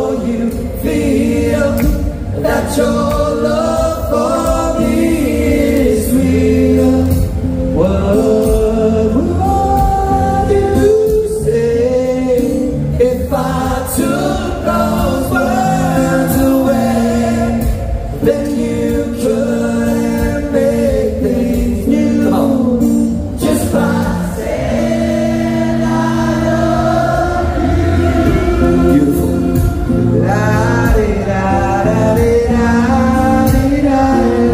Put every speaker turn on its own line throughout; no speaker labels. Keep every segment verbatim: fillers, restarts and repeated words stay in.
you feel that your love for me is real. What would you say if I took those words away? Then you couldn't make things new. Come on. Just by saying I love you. Beautiful. La-di-da-da-di-da-di-da-di-da.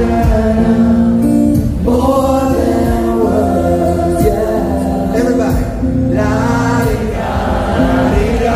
More than words, yeah. Everybody. La-di-da-di-da.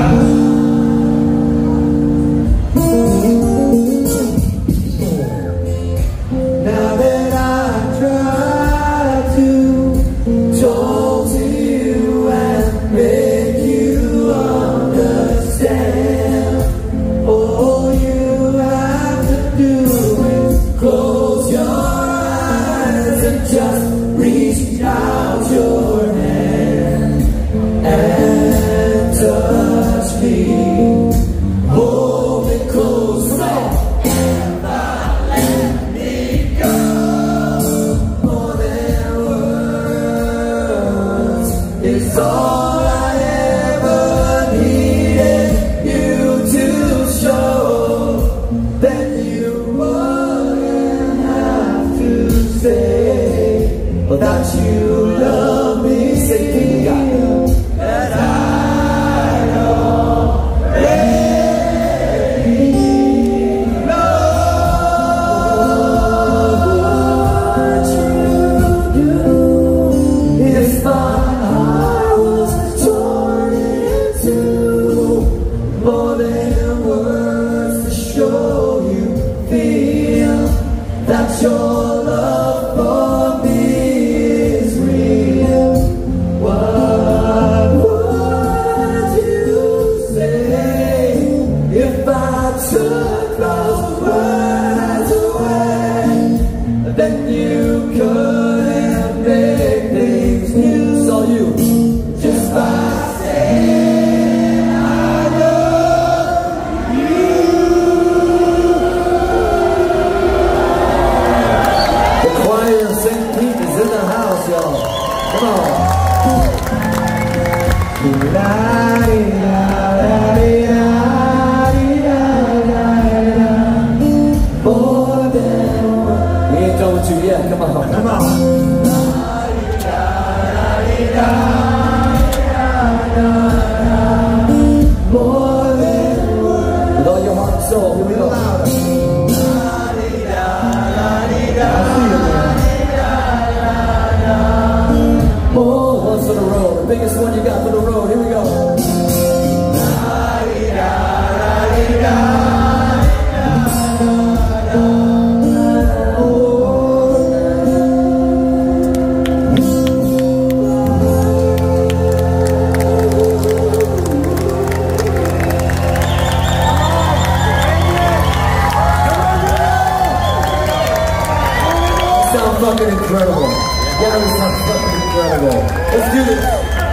Now that I try to talk to you and make you understand, all you have to do is close your eyes and just reach out your hand and touch me. Hold me close, never let me go. More than words is all I ever needed you to show. Then you wouldn't have to say that you love me. Say, God, that I already know what you do. If my heart was torn in two, more than words to show you feel that your love for me is real. What would you say if I took those words away? Then you couldn't make things new. So you just by saying I love you. The choir of Saint Pete is in the house, y'all. Come on. La-di-da-da-di-da-di-da-da-da. More than words. We ain't done with you yet. Come on. Come on. More than words. With all your heart and soul, here we go. More ones for the road. The biggest one you got for the road. Here we go. Sound fucking incredible. Yeah, this sounds fucking incredible. Let's do this.